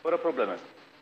fără probleme.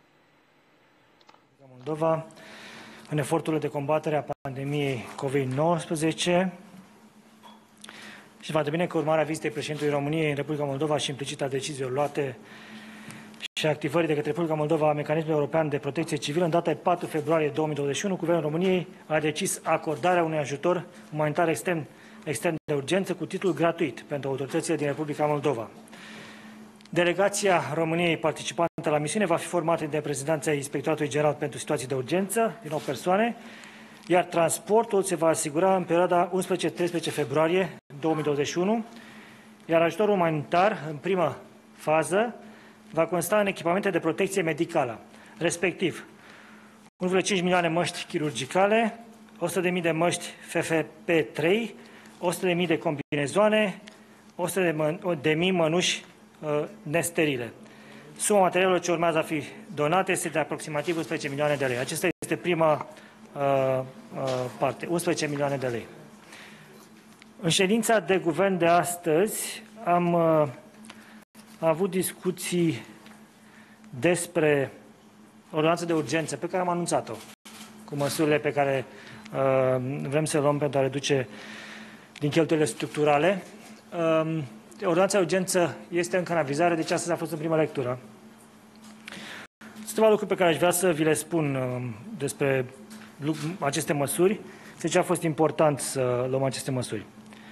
Moldova, în eforturile de combatere a pandemiei COVID-19, și va bine că urmarea vizitei președintelui României în Republica Moldova și implicit a deciziilor luate și activării de către Republica Moldova a Mecanismului European de Protecție Civilă, în data de 4 februarie 2021, Guvernul României a decis acordarea unui ajutor umanitar extern de urgență cu titlu gratuit pentru autoritățile din Republica Moldova. Delegația României participantă la misiune va fi formată de reprezentanța Inspectoratului General pentru Situații de Urgență, din 8 persoane, iar transportul se va asigura în perioada 11-13 februarie 2021, iar ajutorul umanitar, în prima fază, va consta în echipamente de protecție medicală, respectiv 1,5 milioane măști chirurgicale, 100.000 de măști FFP3, 100.000 de combinezoane, 100.000 mănuși nesterile. Suma materialelor ce urmează a fi donate este de aproximativ 11 milioane de lei. Acesta este prima parte, 11 milioane de lei. În ședința de guvern de astăzi am avut discuții despre ordonanța de urgență pe care am anunțat-o, cu măsurile pe care vrem să le luăm pentru a reduce din cheltuielile structurale. Ordonanța de urgență este încă în avizare, deci astăzi a fost în prima lectură. Sunt câteva lucruri pe care aș vrea să vi le spun despre aceste măsuri. De ce a fost important să luăm aceste măsuri.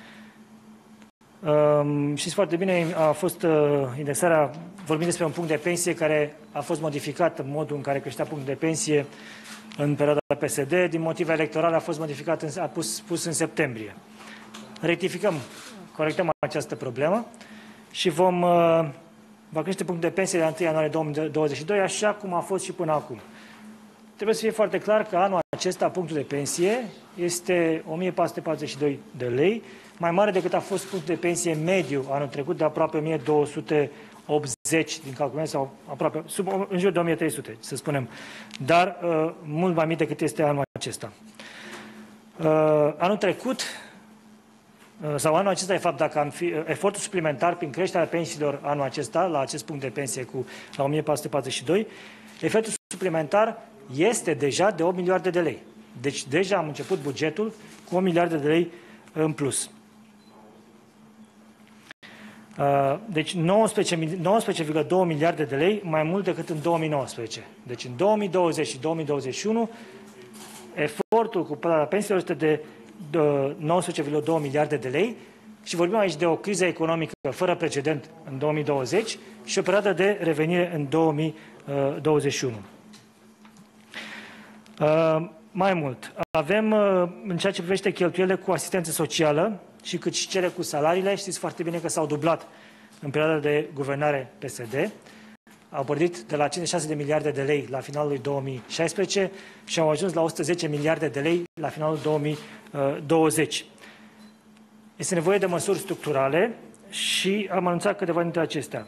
Știți foarte bine, a fost indexarea, vorbim despre un punct de pensie care a fost modificat în modul în care creștea punctul de pensie în perioada PSD. Din motive electorale a fost modificat, pus în septembrie. Corectăm această problemă și va crește punctul de pensie de la 1 ianuarie 2022, așa cum a fost și până acum. Trebuie să fie foarte clar că anul acesta punctul de pensie este 1442 de lei, mai mare decât a fost punctul de pensie mediu anul trecut de aproape 1280 din calculare, sau aproape, în jur de 1300, să spunem, dar mult mai mic decât este anul acesta. Anul trecut, sau anul acesta, de fapt, dacă am fi efortul suplimentar prin creșterea pensiilor anul acesta, la acest punct de pensie la 1442, efectul suplimentar este deja de 8 miliarde de lei. Deci deja am început bugetul cu 8 miliarde de lei în plus. Deci 19,2 miliarde de lei mai mult decât în 2019. Deci în 2020 și 2021 efortul cu plata pensiilor este de 19,2 miliarde de lei și vorbim aici de o criză economică fără precedent în 2020 și o perioadă de revenire în 2021. Mai mult, avem în ceea ce privește cheltuielile cu asistență socială și cât și cele cu salariile, știți foarte bine că s-au dublat în perioada de guvernare PSD, au pornit de la 56 de miliarde de lei la finalul lui 2016 și au ajuns la 110 miliarde de lei la finalul 2020. Este nevoie de măsuri structurale și am anunțat câteva dintre acestea.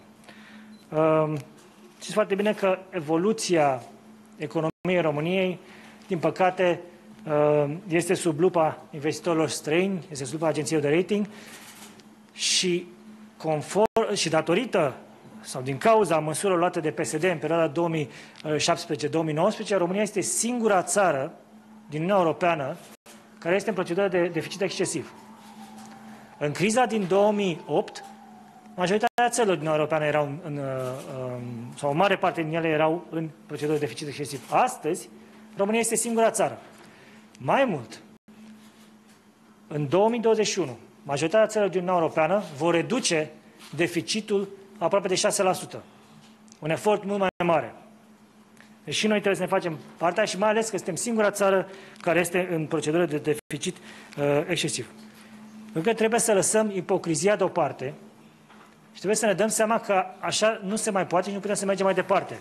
Știți foarte bine că evoluția economiei României, din păcate, este sub lupa investitorilor străini, este sub lupa agențiilor de rating și datorită sau din cauza măsurilor luate de PSD în perioada 2017-2019, România este singura țară din Uniunea Europeană care este în procedură de deficit excesiv. În criza din 2008, majoritatea țărilor din Uniunea Europeană erau sau o mare parte din ele erau în procedură de deficit excesiv. Astăzi, România este singura țară. Mai mult, în 2021, majoritatea țărilor din Uniunea Europeană vor reduce deficitul aproape de 6%. Un efort mult mai mare. Deci și noi trebuie să ne facem partea și mai ales că suntem singura țară care este în procedură de deficit excesiv. Pentru că trebuie să lăsăm ipocrizia deoparte și trebuie să ne dăm seama că așa nu se mai poate și nu putem să mergem mai departe.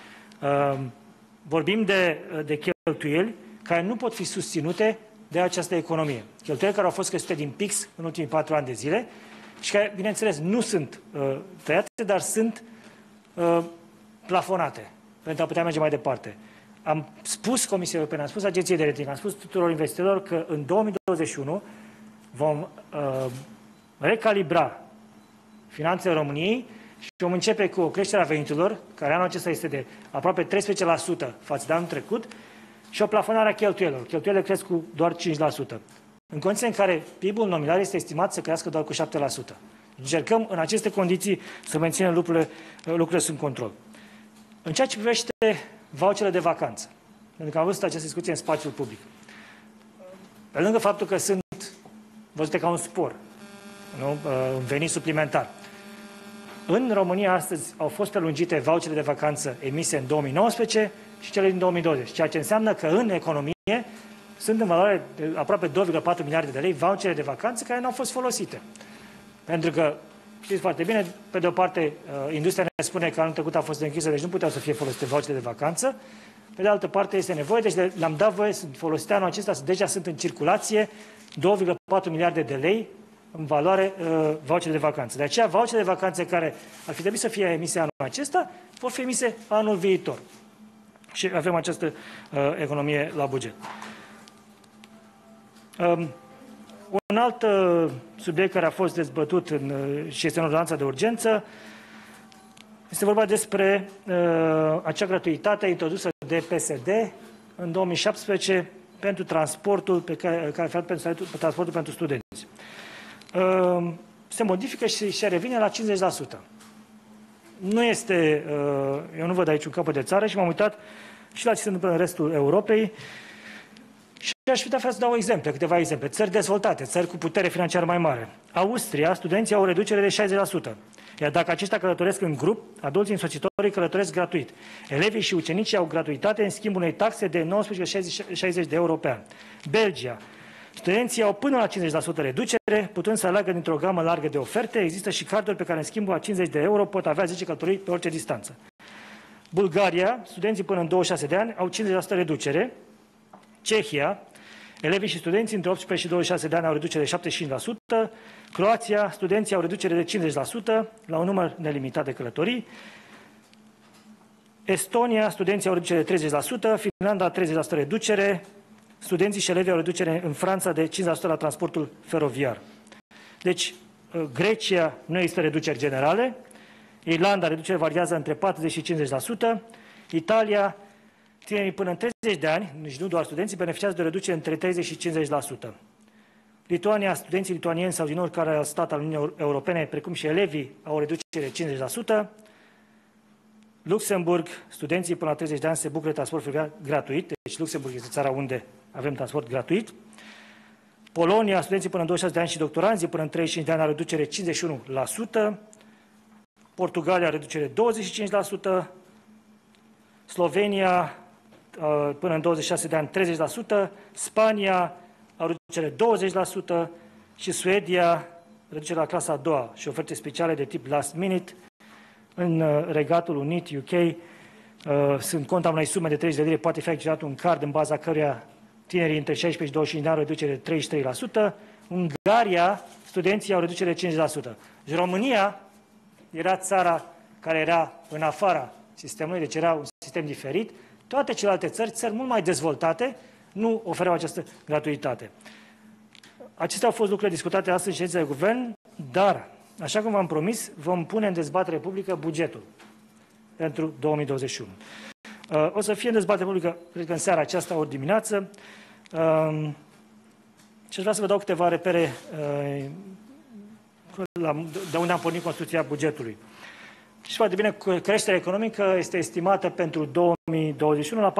Vorbim de cheltuieli care nu pot fi susținute de această economie. Cheltuieli care au fost crescute din PIX în ultimii 4 ani de zile și care, bineînțeles, nu sunt tăiate, dar sunt plafonate pentru a putea merge mai departe. Am spus Comisiei Europene, am spus Agenției de Rating, am spus tuturor investitorilor că în 2021 vom recalibra finanțele României Și vom începe cu o creștere a veniturilor, care anul acesta este de aproape 13% față de anul trecut, și o plafonare a cheltuielor. Cheltuielile cresc cu doar 5%. În condiții în care PIB-ul nominal este estimat să crească doar cu 7%. Încercăm în aceste condiții să menținem lucrurile sub control. În ceea ce privește voucherele de vacanță, pentru că am văzut această discuție în spațiul public, pe lângă faptul că sunt văzute ca un spor, nu? Un venit suplimentar, în România astăzi au fost prelungite voucherele de vacanță emise în 2019 și cele din 2020, ceea ce înseamnă că în economie sunt în valoare de aproape 2,4 miliarde de lei vouchere de vacanță care nu au fost folosite. Pentru că, știți foarte bine, pe de o parte, industria ne spune că anul trecut a fost închisă, deci nu puteau să fie folosite vouchere de vacanță. Pe de altă parte, este nevoie, deci le-am dat voie, sunt folosite anul acesta, deja sunt în circulație 2,4 miliarde de lei în valoare vouchere de vacanță. De aceea, vouchere de vacanțe care ar fi trebuit să fie emise anul acesta, vor fi emise anul viitor. Și avem această economie la buget. Un alt subiect care a fost dezbătut și este în ordonanța de urgență este vorba despre acea gratuitate introdusă de PSD în 2017 pentru transportul pentru transportul pentru studenți. Se modifică și se revine la 50%. Nu este, eu nu văd aici un capăt de țară și m-am uitat și la ce se întâmplă în restul Europei. Și aș putea să dau câteva exemple. Țări dezvoltate, țări cu putere financiară mai mare. Austria, studenții au o reducere de 60%. Iar dacă aceștia călătoresc în grup, adulții însoțitorii călătoresc gratuit. Elevii și ucenicii au gratuitate în schimbul unei taxe de 19,60 de euro pe an. Belgia. Studenții au până la 50% reducere, putând să aleagă dintr-o gamă largă de oferte. Există și carduri pe care în schimbul a 50 de euro pot avea 10 călătorii pe orice distanță. Bulgaria, studenții până în 26 de ani au 50% reducere. Cehia, elevii și studenții între 18 și 26 de ani au reducere de 75%, Croația, studenții au reducere de 50% la un număr nelimitat de călătorii, Estonia, studenții au reducere de 30%, Finlanda 30% reducere, studenții și elevii au reducere în Franța de 50% la transportul feroviar. Deci, Grecia nu există reduceri generale, Irlanda reducere variază între 40 și 50%, Italia, tinerii până în 30 de ani, nici nu doar studenții, beneficiază de o reducere între 30 și 50%. Lituania, studenții lituanieni sau din oricare stat al Uniunii Europene, precum și elevii, au o reducere de 50%. Luxemburg, studenții până la 30 de ani se bucură de transport feroviar gratuit, deci Luxemburg este țara unde avem transport gratuit. Polonia, studenții până în 26 de ani și doctoranții până în 35 de ani au reducere 51%. Portugalia, reducere 25%. Slovenia, până în 26 de ani, 30%, Spania, au reducere 20% și Suedia, reducere la clasa a doua și oferte speciale de tip last minute. În Regatul Unit, UK, sunt conta unei sume de 30 de lire, poate fi activat un card în baza căruia tinerii între 16 și 25 de ani au reducere de 33%. Ungaria, studenții au reducere de 50%. Deci România era țara care era în afara sistemului, deci era un sistem diferit. Toate celelalte țări mult mai dezvoltate, nu ofereau această gratuitate. Acestea au fost lucrurile discutate astăzi în ședința de guvern, dar, așa cum v-am promis, vom pune în dezbatere publică bugetul pentru 2021. O să fie în dezbatere publică, cred că în seara aceasta, ori dimineață, și aș vrea să vă dau câteva repere de unde am pornit construcția bugetului. Și foarte bine, creșterea economică este estimată pentru 2021 la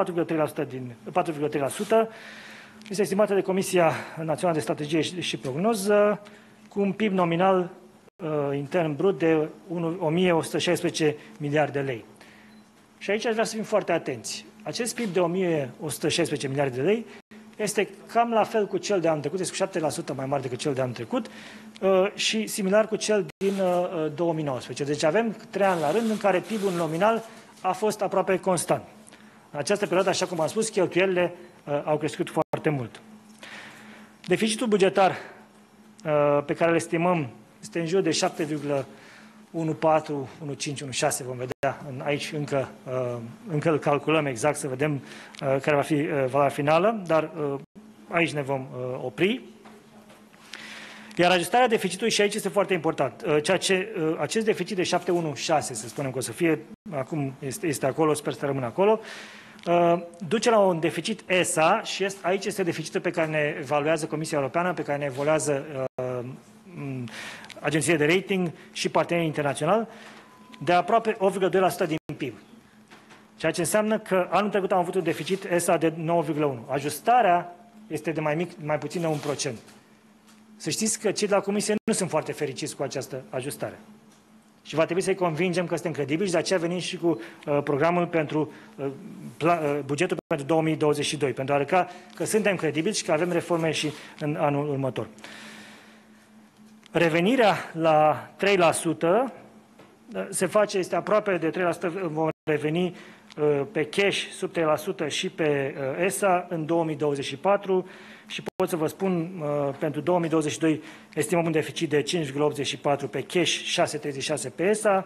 4,3%. Este estimată de Comisia Națională de Strategie și Prognoză cu un PIB nominal intern brut de 1116 miliarde de lei. Și aici aș vrea să fim foarte atenți. Acest PIB de 1116 miliarde de lei este cam la fel cu cel de anul trecut, este cu 7% mai mare decât cel de anul trecut și similar cu cel din 2019. Deci avem 3 ani la rând în care PIB-ul nominal a fost aproape constant. În această perioadă, așa cum am spus, cheltuielile au crescut foarte mult. Deficitul bugetar pe care îl estimăm este în jur de 7,14, 1,5, 1,6, vom vedea. Aici încă îl calculăm exact să vedem care va fi valoarea finală, dar aici ne vom opri. Iar ajustarea deficitului, și aici este foarte important, acest deficit de 716, să spunem că o să fie, acum este acolo, sper să rămână acolo, duce la un deficit ESA și aici este deficitul pe care ne evaluează Comisia Europeană, pe care ne evaluează agențiile de rating și partenerii internaționali, de aproape 8,2% din PIB. Ceea ce înseamnă că anul trecut am avut un deficit ESA de 9,1%. Ajustarea este de mai puțin de 1%. Să știți că cei de la Comisie nu sunt foarte fericiți cu această ajustare. Și va trebui să-i convingem că suntem credibili și de aceea venim și cu programul pentru bugetul pentru 2022, pentru a arăta că suntem credibili și că avem reforme și în anul următor. Revenirea la 3% se face, este aproape de 3%, vom reveni pe cash sub 3% și pe ESA în 2024 și pot să vă spun, pentru 2022 estimăm un deficit de 5,84 pe cash, 6,36 pe ESA,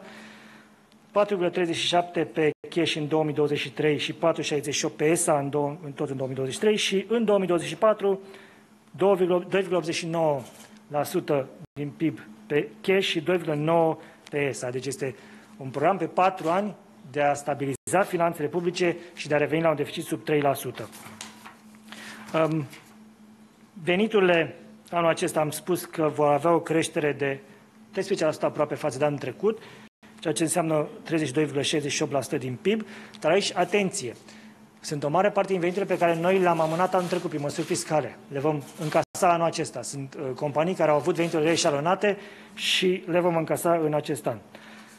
4,37 pe cash în 2023 și 4,68 pe ESA tot în 2023 și în 2024 2,89% din PIB pe cash și 2,9% pe ESA. Deci este un program pe 4 ani de a stabiliza finanțele publice și de a reveni la un deficit sub 3%. Veniturile anul acesta am spus că vor avea o creștere de 13% aproape față de anul trecut, ceea ce înseamnă 32,68% din PIB, dar aici, atenție, sunt o mare parte din veniturile pe care noi le-am amânat anul trecut prin măsuri fiscale. Le vom încasa anul acesta. Sunt companii care au avut venituri reeșalonate și le vom încasa în acest an.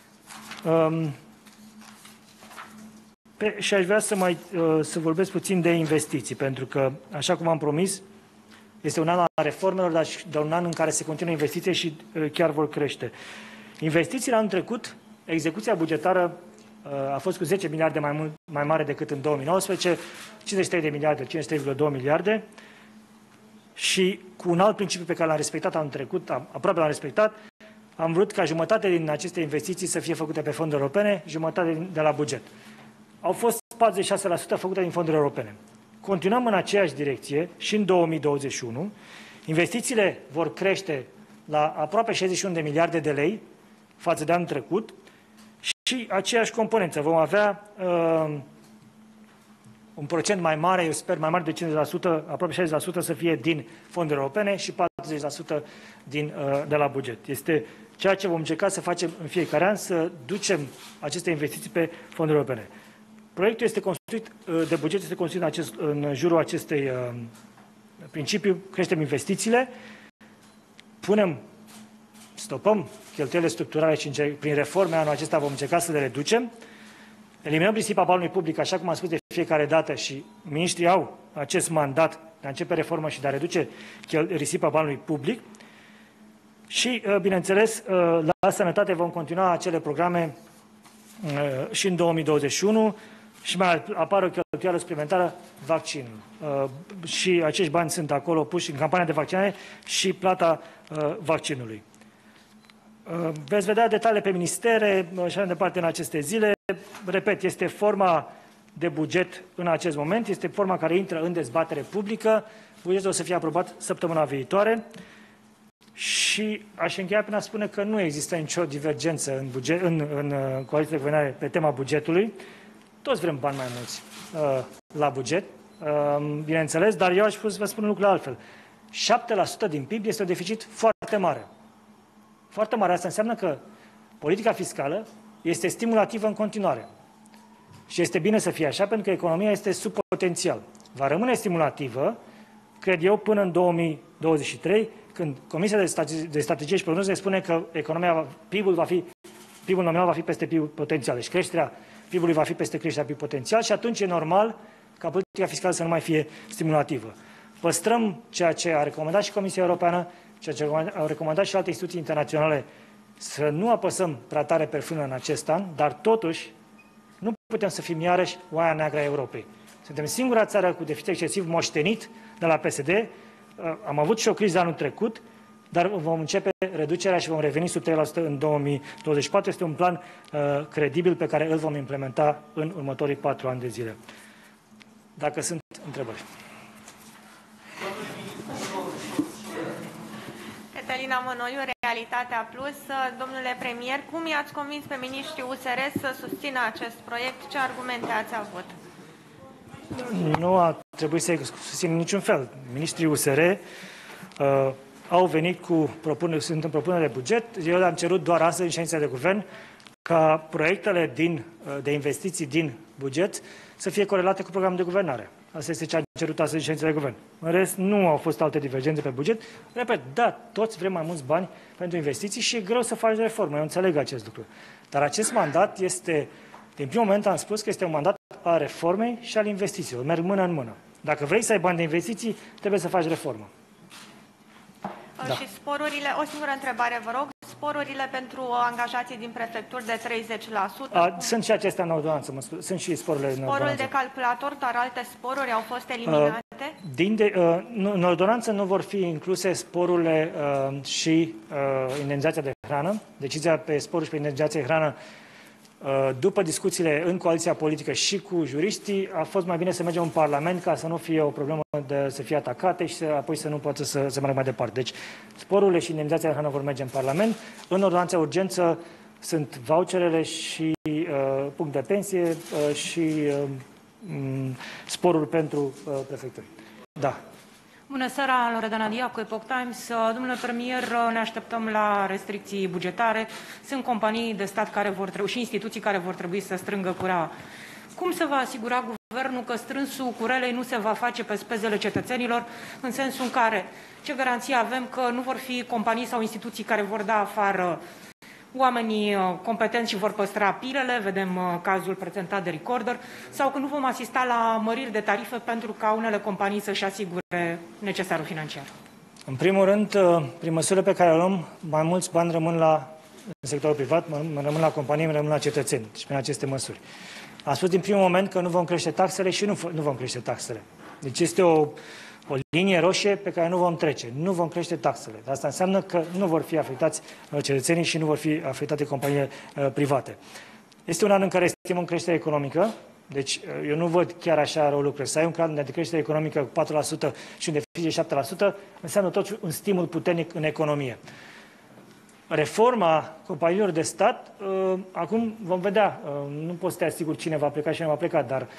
Și aș vrea să vorbesc puțin de investiții, pentru că, așa cum am promis, este un an al reformelor, dar și de un an în care se continuă investiții și chiar vor crește. Investițiile anul trecut, execuția bugetară a fost cu 10 miliarde mai mare decât în 2019, 53 de miliarde, 53,2 miliarde și cu un alt principiu pe care l-am respectat anul trecut, aproape l-am respectat, am vrut ca jumătate din aceste investiții să fie făcute pe fonduri europene, jumătate de la buget. Au fost 46% făcute din fonduri europene. Continuăm în aceeași direcție și în 2021. Investițiile vor crește la aproape 61 de miliarde de lei față de anul trecut și aceeași componență. Vom avea un procent mai mare, eu sper mai mare de 50%, aproape 60% să fie din fonduri europene și 40% de la buget. Este ceea ce vom încerca să facem în fiecare an, să ducem aceste investiții pe fonduri europene. Proiectul este construit, de buget este construit în jurul acestui principiu, creștem investițiile, stopăm cheltuielile structurale și prin reforme anul acesta vom încerca să le reducem, eliminăm risipa banului public, așa cum am spus de fiecare dată și miniștrii au acest mandat de a începe reformă și de a reduce risipa banului public și, bineînțeles, la sănătate vom continua acele programe și în 2021 și mai apare o cheltuială suplimentară, vaccinul. Și acești bani sunt acolo puși în campania de vaccinare și plata vaccinului. Veți vedea detaliile pe ministere și mai departe în aceste zile. Repet, este forma de buget în acest moment, este forma care intră în dezbatere publică. Bugetul o să fie aprobat săptămâna viitoare și aș încheia prin a spune că nu există nicio divergență în coaliția de guvernare pe tema bugetului. Toți vrem bani mai mulți la buget, bineînțeles, dar eu aș vă spun un lucru altfel. 7% din PIB este un deficit foarte mare. Foarte mare. Asta înseamnă că politica fiscală este stimulativă în continuare. Și este bine să fie așa, pentru că economia este sub potențial. Va rămâne stimulativă, cred eu, până în 2023, când Comisia de Strategie și Prognoze spune că PIB-ul nominal va fi peste PIB-ul potențial. Deci creșterea PIB-ului va fi peste creșterea PIB potențial și atunci e normal ca politica fiscală să nu mai fie stimulativă. Păstrăm ceea ce a recomandat și Comisia Europeană, ceea ce au recomandat și alte instituții internaționale, să nu apăsăm prea tare pe frână în acest an, dar totuși nu putem să fim iarăși oaia neagră a Europei. Suntem singura țară cu deficit excesiv moștenit de la PSD. Am avut și o criză anul trecut, dar vom începe reducerea și vom reveni sub 3% în 2024. Este un plan credibil pe care îl vom implementa în următorii 4 ani de zile. Dacă sunt întrebări. puțin amănoiul Realitatea Plus. Domnule premier, cum i-ați convins pe miniștrii USR să susțină acest proiect? Ce argumente ați avut? Nu a trebuit să-i susțin niciun fel. Ministrii USR au venit cu propuneri, sunt în propunere de buget. Eu le-am cerut doar astăzi în ședința de guvern ca proiectele de investiții din buget să fie corelate cu programul de guvernare. Asta este ce am cerut astăzi în ședința de guvern. În rest, nu au fost alte divergențe pe buget. Repet, da, toți vrem mai mulți bani pentru investiții și e greu să faci reformă. Eu înțeleg acest lucru. Dar acest mandat este, din primul moment am spus că este un mandat a reformei și al investițiilor. Merg mână în mână. Dacă vrei să ai bani de investiții, trebuie să faci reformă. Da. Și sporurile, o singură întrebare, vă rog, sporurile pentru angajații din prefecturi de 30%? Sunt și acestea în ordonanță, sunt și sporurile în ordonanță. Sporul de calculator, dar alte sporuri au fost eliminate? În ordonanță nu vor fi incluse sporurile și indemnizația de hrană. Decizia pe sporuri și pe indemnizația de hrană, după discuțiile în coaliția politică și cu juriștii, a fost mai bine să mergem în Parlament ca să nu fie o problemă să fie atacate și apoi să nu poată să meargă mai departe. Deci, sporurile și indemnizația de hrană vor merge în Parlament. În ordonanța urgență sunt voucherele și punct de pensie și sporul pentru prefecturi. Da. Bună seara, Loredana Diacu, Epoch Times. Domnule premier, ne așteptăm la restricții bugetare. Sunt companii de stat care vor trebui și instituții care vor trebui să strângă curea. Cum se va asigura guvernul că strânsul curelei nu se va face pe spezele cetățenilor, în sensul în care ce garanție avem că nu vor fi companii sau instituții care vor da afară oamenii competenți și vor păstra pilele, vedem cazul prezentat de Recorder, sau că nu vom asista la măriri de tarife pentru ca unele companii să-și asigure necesarul financiar? În primul rând, prin măsurile pe care le luăm, mai mulți bani rămân în sectorul privat, rămân la companii, rămân la cetățeni, deci prin aceste măsuri. Am spus din primul moment că nu vom crește taxele și nu vom crește taxele. Deci este o linie roșie pe care nu vom trece. Nu vom crește taxele. Asta înseamnă că nu vor fi afectați cetățenii și nu vor fi afectate companiile private. Este un an în care estimăm creștere economică, deci eu nu văd chiar așa rău lucruri. Să ai un plan de creștere economică cu 4% și un deficit de 7% înseamnă totuși un stimul puternic în economie. Reforma companiilor de stat, acum vom vedea. Nu pot să te asigur cine va pleca și cine va pleca, dar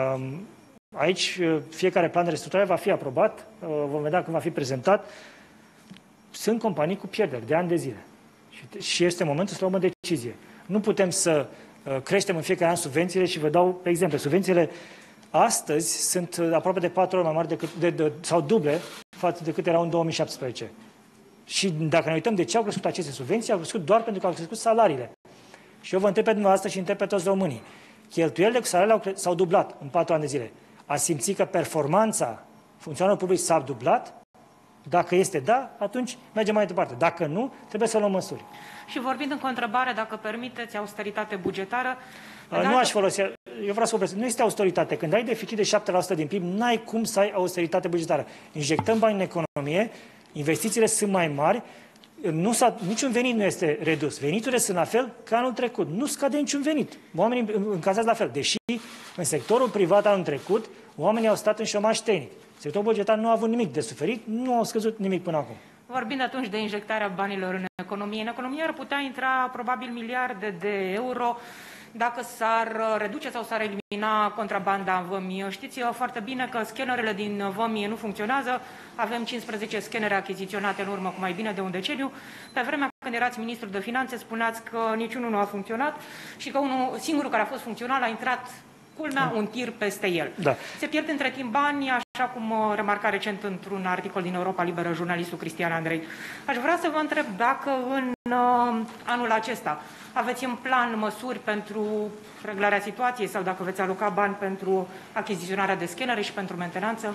aici fiecare plan de restructurare va fi aprobat, vom vedea cum va fi prezentat. Sunt companii cu pierderi de ani de zile și este momentul să luăm o decizie. Nu putem să creștem în fiecare an subvențiile și vă dau pe exemplu. Subvențiile astăzi sunt aproape de 4 ori mai mari sau duble față de cât erau în 2017. Și dacă ne uităm de ce au crescut aceste subvenții, au crescut doar pentru că au crescut salariile. Și eu vă întreb pe dumneavoastră și întreb pe toți românii. Cheltuielile cu salariile s-au dublat în 4 ani de zile. A simțit că performanța funcționarilor publici s-a dublat? Dacă este da, atunci mergem mai departe. Dacă nu, trebuie să luăm măsuri. Și vorbind în întrebare, dacă permiteți austeritate bugetară... Nu aș folosi... Eu vreau să vă nu este austeritate. Când ai deficit de 7% din PIB, n-ai cum să ai austeritate bugetară. Injectăm bani în economie, investițiile sunt mai mari, niciun venit nu este redus. Veniturile sunt la fel ca anul trecut. Nu scade niciun venit. Oamenii încazați la fel. Deși în sectorul privat anul trecut, oamenii au stat în șomaj tehnic. Sectorul bugetar nu a avut nimic de suferit, nu au scăzut nimic până acum. Vorbind atunci de injectarea banilor în economie ar putea intra probabil miliarde de euro dacă s-ar reduce sau s-ar elimina contrabanda în vămi. Știți foarte bine că scanerele din vămi nu funcționează. Avem 15 scanere achiziționate în urmă cu mai bine de un deceniu. Pe vremea când erați ministru de finanțe, spuneați că niciunul nu a funcționat și că unul singurul care a fost funcțional a intrat culmea un tir peste el. Da. Se pierd între timp bani, așa cum remarca recent într-un articol din Europa Liberă jurnalistul Cristian Andrei. Aș vrea să vă întreb dacă în anul acesta aveți în plan măsuri pentru reglarea situației sau dacă veți aloca bani pentru achiziționarea de scanere și pentru mentenanță?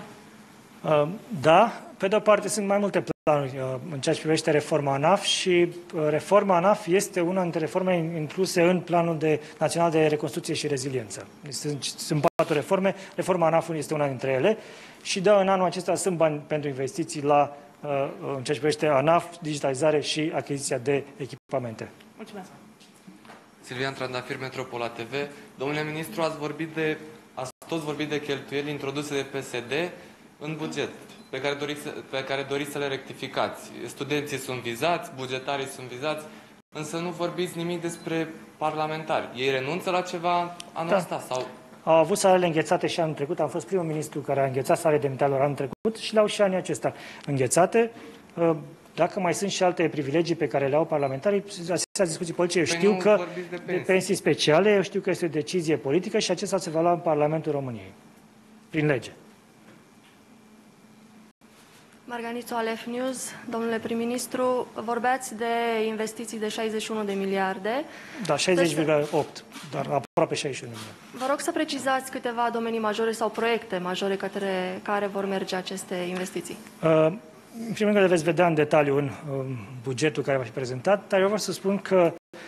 Da, pe de-o parte sunt mai multe planuri în ceea ce privește reforma ANAF și reforma ANAF este una dintre reforme incluse în Planul Național de Reconstrucție și Reziliență. Sunt 4 reforme, reforma ANAF este una dintre ele și în anul acesta sunt bani pentru investiții în ceea ce privește ANAF, digitalizare și achiziția de echipamente. Mulțumesc. Silvian Trandafir, Metropola TV. Domnule ministru, ați toți vorbit de cheltuieli introduse de PSD în buget. pe care doriți să le rectificați. Studenții sunt vizați, bugetarii sunt vizați, însă nu vorbiți nimic despre parlamentari. Ei renunță la ceva anul ăsta? Sau... Au avut salariile înghețate și anul trecut. Am fost primul ministru care a înghețat salariile demnitarilor anul trecut și le-au și anul acesta înghețate. Dacă mai sunt și alte privilegii pe care le au parlamentarii, astea discuții politice, eu știu că de pensii speciale, eu știu că este o decizie politică și acesta se va lua în Parlamentul României, prin lege. Marganițu, Alef News. Domnule prim-ministru, vorbeați de investiții de 61 de miliarde. Da, 60,8, dar aproape 61 de miliarde. Vă rog să precizați câteva domenii majore sau proiecte majore către care vor merge aceste investiții. În primul rând, le veți vedea în detaliu în bugetul care va fi prezentat, dar eu vreau să spun că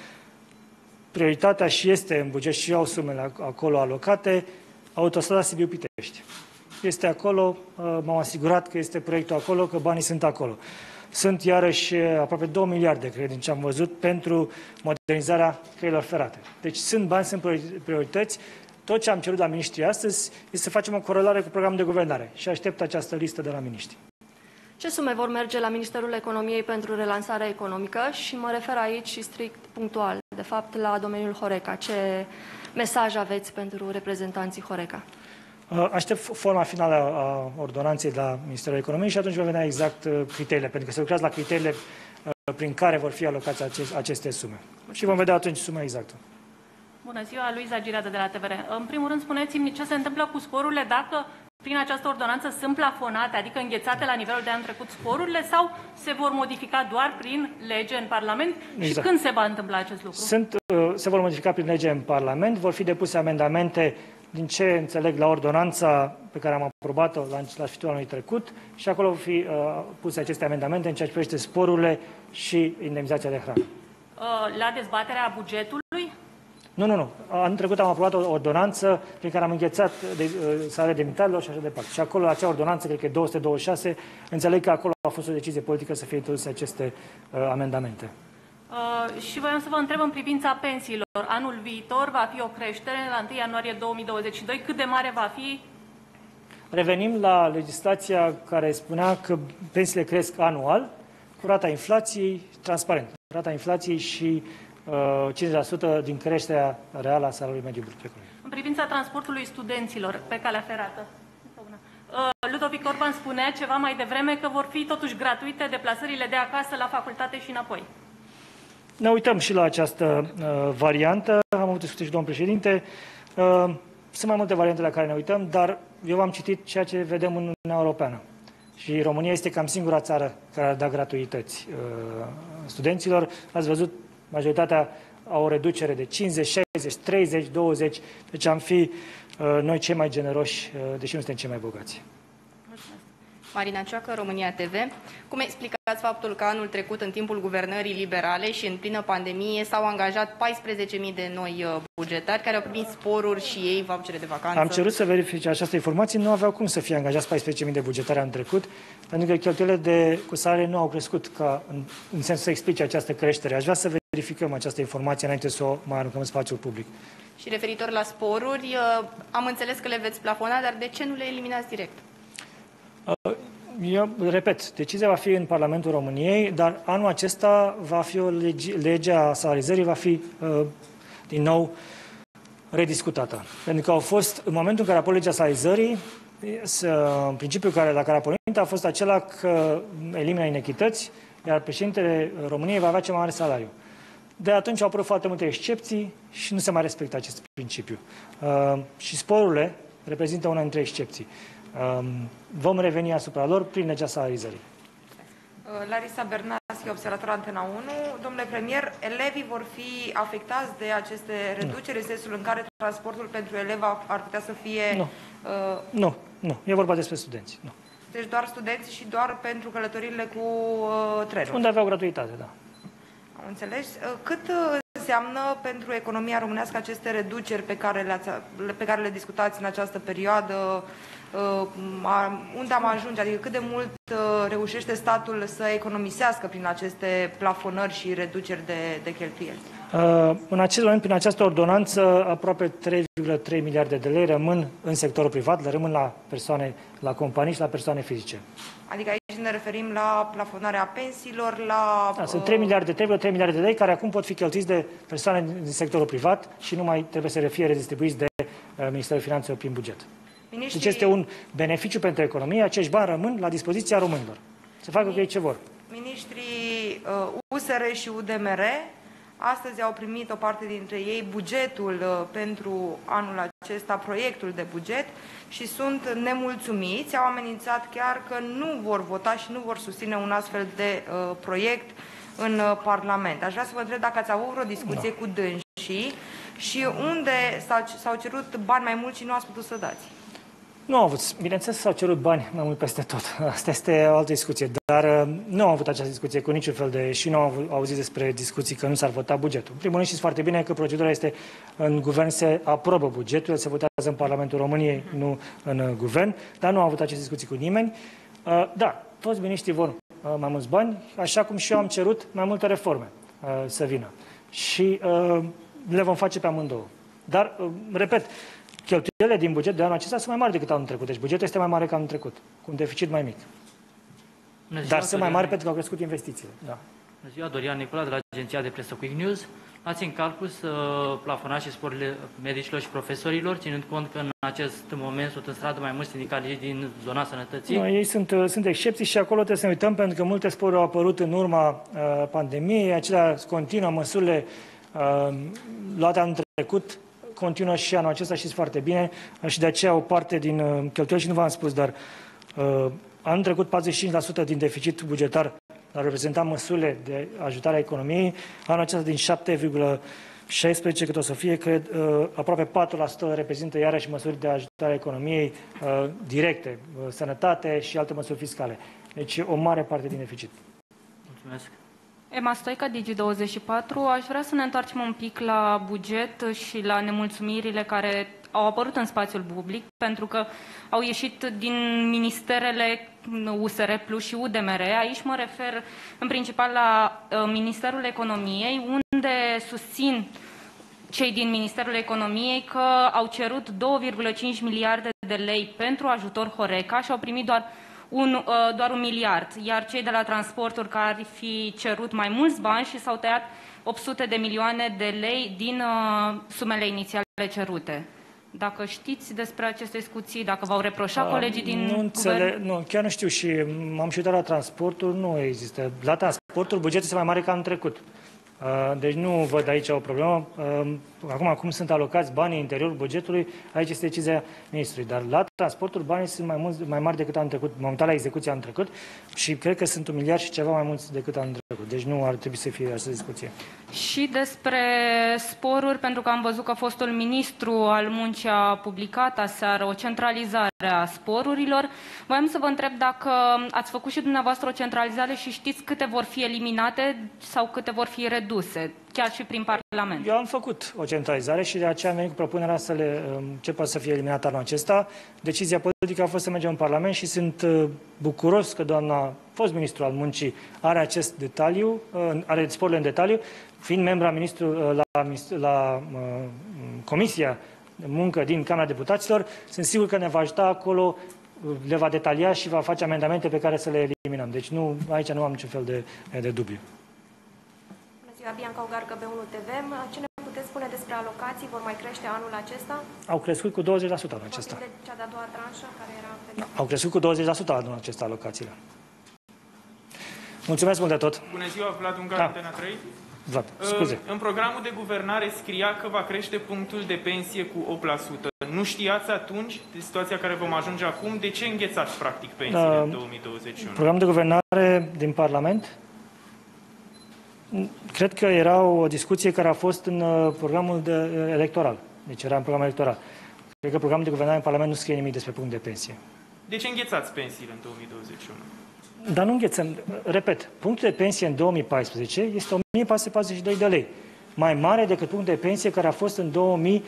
prioritatea și este în buget și au sumele acolo alocate, autostrada Sibiu-Pitești. Este acolo, m-am asigurat că este proiectul acolo, că banii sunt acolo. Sunt iarăși aproape 2 miliarde, cred, din ce am văzut, pentru modernizarea căilor ferate. Deci sunt bani, sunt priorități. Tot ce am cerut la miniștri astăzi este să facem o corelare cu programul de guvernare și aștept această listă de la miniștri. Ce sume vor merge la Ministerul Economiei pentru relansarea economică? Și mă refer aici și strict punctual, de fapt, la domeniul Horeca. Ce mesaj aveți pentru reprezentanții Horeca? Aștept forma finală a ordonanței la Ministerul Economiei și atunci va vedea exact criteriile, pentru că se lucrează la criteriile prin care vor fi alocați aceste sume. Și vom vedea atunci suma exactă. Bună ziua, Luiza Gireadă de la TVR. În primul rând, spuneți-mi ce se întâmplă cu sporurile dacă prin această ordonanță sunt plafonate, adică înghețate la nivelul de anul trecut sporurile, sau se vor modifica doar prin lege în Parlament? Exact. Și când se va întâmpla acest lucru? Se vor modifica prin lege în Parlament, vor fi depuse amendamente, din ce înțeleg, la ordonanța pe care am aprobat-o la sfârșitul anului trecut și acolo vor fi puse aceste amendamente în ceea ce privește sporurile și indemnizația de hrană. La dezbaterea bugetului? Nu. Anul trecut am aprobat o ordonanță prin care am înghețat salariile demnitarilor și așa departe. Și acolo, la acea ordonanță, cred că e 226, înțeleg că acolo a fost o decizie politică să fie introduse aceste amendamente. Și voiam să vă întreb în privința pensiilor. Anul viitor va fi o creștere la 1 ianuarie 2022. Cât de mare va fi? Revenim la legislația care spunea că pensiile cresc anual cu rata inflației, transparent, rata inflației și 50% din creșterea reală a salariului mediu brut. În privința transportului studenților pe calea ferată, Ludovic Orban spunea ceva mai devreme că vor fi totuși gratuite deplasările de acasă la facultate și înapoi. Ne uităm și la această variantă. Am avut discuții și domnul președinte. Sunt mai multe variante la care ne uităm, dar eu am citit ceea ce vedem în Uniunea Europeană. Și România este cam singura țară care ar da gratuități studenților. Ați văzut, majoritatea au o reducere de 50, 60, 30, 20. Deci am fi noi cei mai generoși, deși nu suntem cei mai bogați. Marina Cioacă, România TV. Cum explicați faptul că anul trecut, în timpul guvernării liberale și în plină pandemie, s-au angajat 14.000 de noi bugetari care au primit sporuri și ei vouchere de vacanță? Am cerut să verifice această informație. Nu aveau cum să fie angajați 14.000 de bugetari anul trecut, pentru că cheltuielile cu salarii nu au crescut în sensul să explice această creștere. Aș vrea să verificăm această informație înainte să o mai aruncăm în spațiul public. Și referitor la sporuri, am înțeles că le veți plafona, dar de ce nu le eliminați direct? Eu repet, decizia va fi în Parlamentul României, dar anul acesta va fi legea salarizării va fi din nou rediscutată. Pentru că au fost, în momentul în care a apărut legea salarizării, principiul la care a pornit a fost acela că elimină inechități, iar președintele României va avea cel mai mare salariu. De atunci au apărut foarte multe excepții și nu se mai respectă acest principiu. Și sporurile reprezintă una dintre excepții. Vom reveni asupra lor prin legea salarizării. Larisa Bernaschi, observator Antena 1. Domnule premier, elevii vor fi afectați de aceste reduceri, în sensul în care transportul pentru elevi ar putea să fie... Nu. E vorba despre studenți. Nu. Deci doar studenți și doar pentru călătoriile cu trenul. Unde aveau gratuitate, da. Am înțeles. Cât înseamnă pentru economia românească aceste reduceri pe care le discutați în această perioadă? Unde am ajunge? Adică cât de mult reușește statul să economisească prin aceste plafonări și reduceri de cheltuieli? În acest moment, prin această ordonanță, aproape 3,3 miliarde de lei rămân în sectorul privat, le rămân la persoane, la companii și la persoane fizice. Adică aici ne referim la plafonarea pensiilor, la... Da, sunt 3,3 miliarde de lei care acum pot fi cheltuiți de persoane din sectorul privat și nu mai trebuie să fie redistribuiți de Ministerul Finanțelor prin buget. Deci este un beneficiu pentru economie, acești bani rămân la dispoziția românilor. Să facă cu ei ce vor. Ministrii USR și UDMR astăzi au primit o parte dintre ei bugetul pentru anul acesta, proiectul de buget, și sunt nemulțumiți. Au amenințat chiar că nu vor vota și nu vor susține un astfel de proiect în Parlament. Aș vrea să vă întreb dacă ați avut vreo discuție cu dânsii și unde s-au cerut bani mai mulți și nu ați putut să dați. Nu au avut, bineînțeles, s-au cerut bani mai mult peste tot. Asta este o altă discuție, dar nu am avut această discuție cu niciun fel de... și nu am auzit despre discuții că nu s-ar vota bugetul. În primul rând știți foarte bine că procedura este în guvern, se aprobă bugetul, el se votează în Parlamentul României, nu în guvern, dar nu am avut aceste discuții cu nimeni. Da, toți miniștrii vor mai mulți bani, așa cum și eu am cerut mai multe reforme să vină. Și le vom face pe amândouă. Dar, repet, cheltuielile din buget de anul acesta sunt mai mari decât anul trecut. Deci bugetul este mai mare ca anul trecut, cu un deficit mai mic. Dar sunt mai mari pentru că au crescut investițiile. Da. Bună ziua, Dorian Nicola de la Agenția de Presă Quick News. Luați în calcul să plafonați și sporurile medicilor și profesorilor, ținând cont că în acest moment sunt în stradă mai mulți sindicaliști din zona sănătății? Nu, ei sunt excepții și acolo trebuie să ne uităm, pentru că multe sporuri au apărut în urma pandemiei, acelea continuă, măsurile luate anul trecut continuă și anul acesta, știți foarte bine, și de aceea o parte din cheltuieli, și nu v-am spus, dar anul trecut 45% din deficit bugetar ar reprezenta măsurile de ajutare a economiei, anul acesta din 7,16 cât o să fie, cred, aproape 4% reprezintă iarăși măsuri de ajutare a economiei directe, sănătate și alte măsuri fiscale. Deci o mare parte din deficit. Mulțumesc. Emma Stoica, Digi24. Aș vrea să ne întoarcem un pic la buget și la nemulțumirile care au apărut în spațiul public, pentru că au ieșit din ministerele USR Plus și UDMR. Aici mă refer în principal la Ministerul Economiei, unde susțin cei din Ministerul Economiei că au cerut 2,5 miliarde de lei pentru ajutor Horeca și au primit doar 1 miliard, iar cei de la transporturi care ar fi cerut mai mulți bani și s-au tăiat 800 de milioane de lei din sumele inițiale cerute. Dacă știți despre aceste discuții, dacă v-au reproșat colegii din guvern? Nu, chiar nu știu și m-am și uitat la transporturi, nu există. La transporturi bugetul este mai mare ca anul trecut. Deci nu văd aici o problemă. Acum, cum sunt alocați banii în interiorul bugetului, aici este decizia ministrului. Dar la transporturi banii sunt mai mari decât anul trecut, momentan la execuția anul trecut, și cred că sunt 1 miliard și ceva mai mulți decât anul trecut. Deci nu ar trebui să fie această discuție. Și despre sporuri, pentru că am văzut că fostul ministru al muncii a publicat aseară o centralizare a sporurilor. Voiam să vă întreb dacă ați făcut și dumneavoastră o centralizare și știți câte vor fi eliminate sau câte vor fi reduse, chiar și prin Parlament. Eu am făcut o centralizare și de aceea am venit cu propunerea să le începă să fie eliminate anul acesta. Decizia politică a fost să mergem în Parlament și sunt bucuros că doamna fost ministru al muncii are acest detaliu, are sporurile în detaliu, fiind membra la Comisia de Muncă din Camera Deputaților, sunt sigur că ne va ajuta acolo, le va detalia și va face amendamente pe care să le eliminăm. Deci nu, aici nu am niciun fel de dubiu. Bună ziua, Bianca Ogarcă, B1 TV. Ce ne puteți spune despre alocații? Vor mai crește anul acesta? Au crescut cu 20% anul acesta. De cea de-a doua tranșă, care era... Au crescut cu 20% anul acesta alocațiile. Mulțumesc mult de tot. Bună ziua, Vlad Ungar, Antena 3. Vlad, scuze. În programul de guvernare scria că va crește punctul de pensie cu 8%. Nu știați atunci, de situația care vom ajunge acum, de ce înghețați practic pensiile în 2021? Programul de guvernare din Parlament? Cred că era o discuție care a fost în programul electoral. Deci era în programul electoral. Cred că programul de guvernare în Parlament nu scrie nimic despre punct de pensie. De ce înghețați pensiile în 2021? Dar nu înghețăm. Repet, punctul de pensie în 2014 este 1442 de lei. mai mare decât punct de pensie care a fost în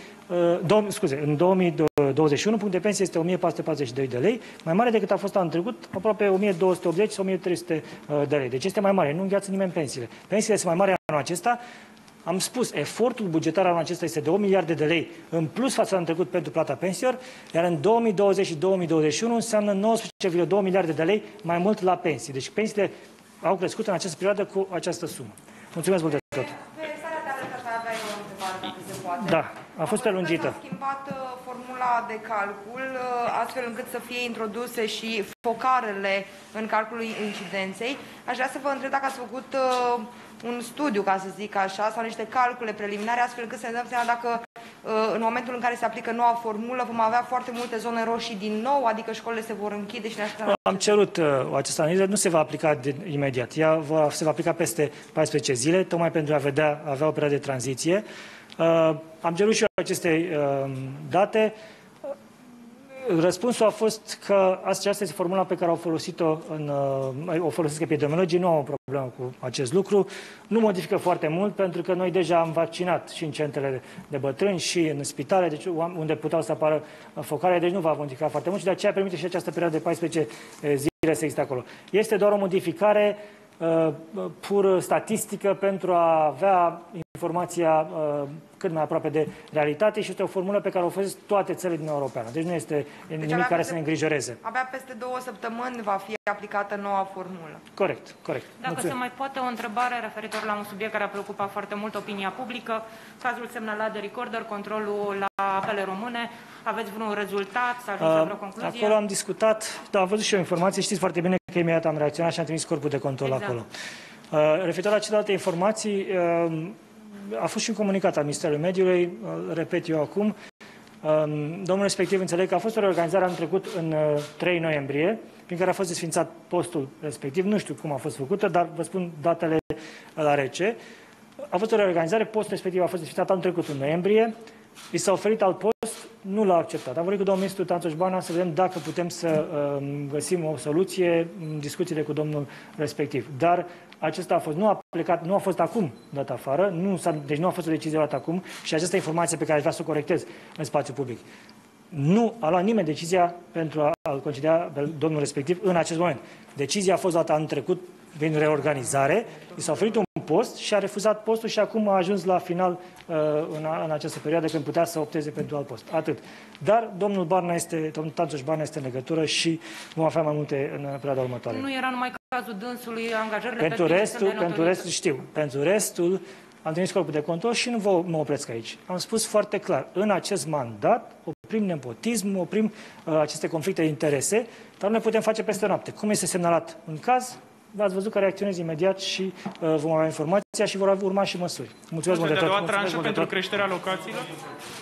2021, punct de pensie este 1442 de lei, mai mare decât a fost anul trecut, aproape 1280 sau 1300 de lei. Deci este mai mare, nu îngheață nimeni pensiile. Pensiile sunt mai mari anul acesta. Am spus, efortul bugetar anul acesta este de 8 miliarde de lei în plus față de anul trecut pentru plata pensiilor, iar în 2020 și 2021 înseamnă 19,2 miliarde de lei mai mult la pensii. Deci pensiile au crescut în această perioadă cu această sumă. Mulțumesc mult de tot. Da, a fost prelungită. S-a schimbat formula de calcul astfel încât să fie introduse și focarele în calculul incidenței. Aș vrea să vă întreb dacă ați făcut un studiu, ca să zic așa, sau niște calcule preliminare, astfel încât să ne dăm seama dacă în momentul în care se aplică noua formulă vom avea foarte multe zone roșii din nou, adică școlile se vor închide și ne așteptăm. Am cerut această analiză, nu se va aplica imediat. Ea se va aplica peste 14 zile, tocmai pentru a avea o perioadă de tranziție. Am cerut și eu aceste date. Răspunsul a fost că aceasta este formula pe care au folosit-o o folosesc epidemiologii, nu au o problemă cu acest lucru. Nu modifică foarte mult, pentru că noi deja am vaccinat și în centrele de bătrâni și în spitale, deci unde puteau să apară focare, deci nu va modifica foarte mult și de aceea permite și această perioadă de 14 zile să existe acolo. Este doar o modificare pur statistică pentru a avea informația cât mai aproape de realitate și este o formulă pe care o folosesc toate țările din Europeană. Deci nu este nimic care să ne îngrijoreze. Abia peste 2 săptămâni va fi aplicată noua formulă. Corect, corect. Dacă Mulțumesc. se mai poate o întrebare referitor la un subiect care a preocupat foarte mult opinia publică, cazul semnalat de Recorder, controlul la apele române, aveți vreun rezultat, să ajungeți la vreo concluzie? Acolo am discutat, am văzut și o informație, știți foarte bine că imediat am reacționat și am trimis corpul de control acolo. Referitor la celelalte informații, a fost și un comunicat al Ministerului Mediului, repet eu acum. Domnul respectiv înțeleg că a fost o reorganizare anul trecut în 3 noiembrie, prin care a fost desfințat postul respectiv. Nu știu cum a fost făcută, dar vă spun datele la rece. A fost o reorganizare, postul respectiv a fost desfințat anul trecut în noiembrie. I s-a oferit alt post, nu l-a acceptat. Am vorbit cu domnul ministru Tanțoș Bana să vedem dacă putem să găsim o soluție în discuțiile cu domnul respectiv. Dar acesta a fost, nu a fost acum dat afară, deci nu a fost o decizie luată acum și această informație pe care aș vrea să o corectez în spațiu public. Nu a luat nimeni decizia pentru a-l concedia pe domnul respectiv în acest moment. Decizia a fost luată anul trecut prin reorganizare, i s-a oferit un post și a refuzat postul și acum a ajuns la final în această perioadă când putea să opteze pentru alt post. Atât. Dar domnul Tanțoș Barna este în legătură și vom afla mai multe în perioada următoare. Nu era numai cazul dânsului, angajările pentru restul știu. Pentru restul am trimis corpul de control și nu mă opresc aici. Am spus foarte clar, în acest mandat oprim nepotism, oprim aceste conflicte de interese, dar nu ne putem face peste noapte. Cum este semnalat un caz, v-ați văzut că reacționez imediat și vom avea informația și vor urma și măsuri. Mulțumesc mult de tot. A doua tranșă pentru creșterea locațiilor?